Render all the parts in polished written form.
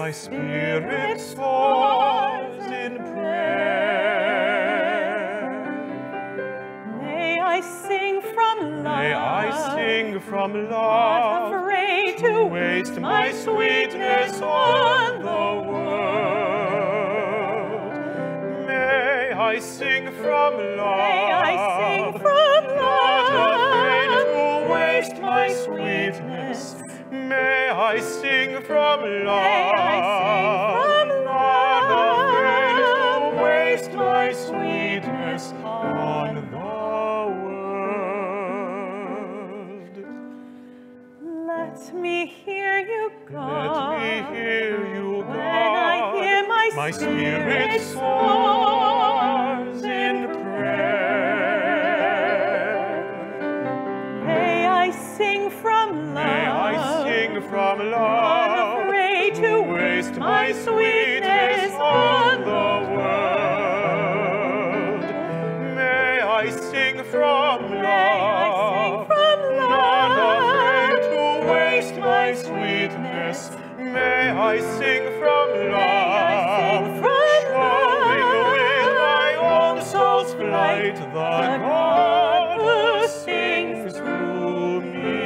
my spirit soars in prayer. May I sing from love. May I sing from Not love, afraid to waste my sweetness on the world. May I sing from love. May I sing from love. Not afraid to waste my sweetness. May I sing from love. May I sing from Not afraid to love. waste my sweetness on the world. Let me hear you, God. Let me hear you, God. When I hear my spirit soars soars in prayer. May I sing from love. May I sing from Not love, afraid to waste my sweetness on the world. May I sing from May I sing love, from not afraid love. to waste my sweetness. May I sing from May I love, sing from showing with my own soul's flight the God who sings through me.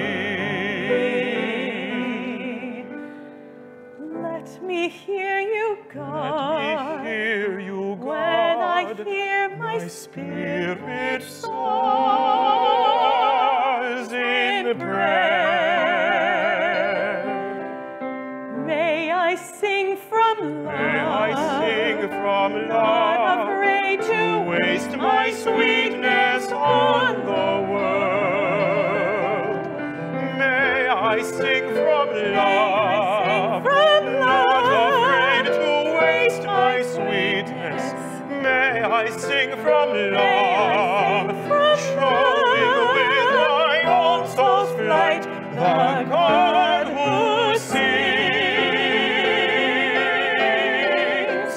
Let me hear you, God. Let me hear you, God. When I hear my spirit soars in prayer. May I sing from love. May I sing from Not love, afraid to waste my sweetness on the world. May I sing from love, from not love. afraid to waste my sweetness. May I sing from love, showing with my own soul's flight the God who sings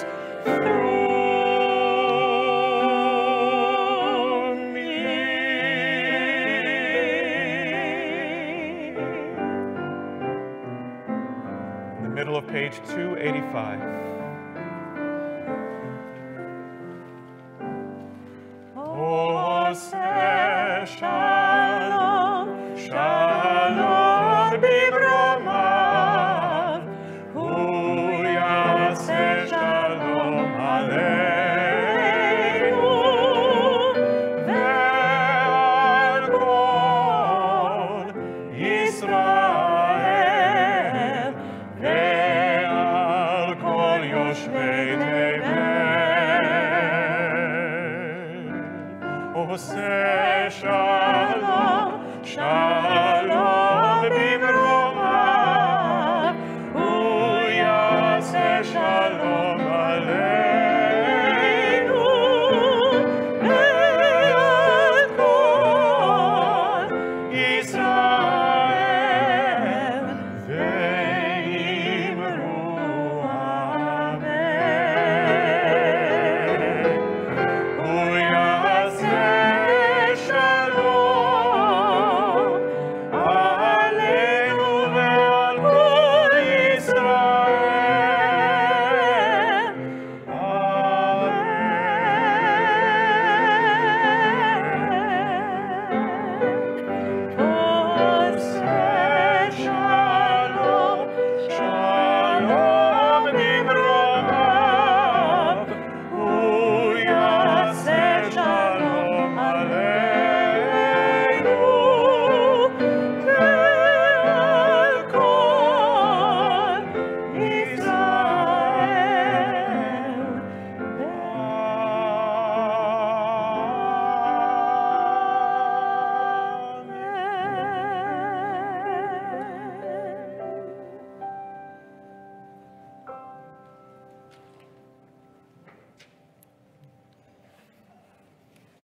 through me. In the middle of page 285.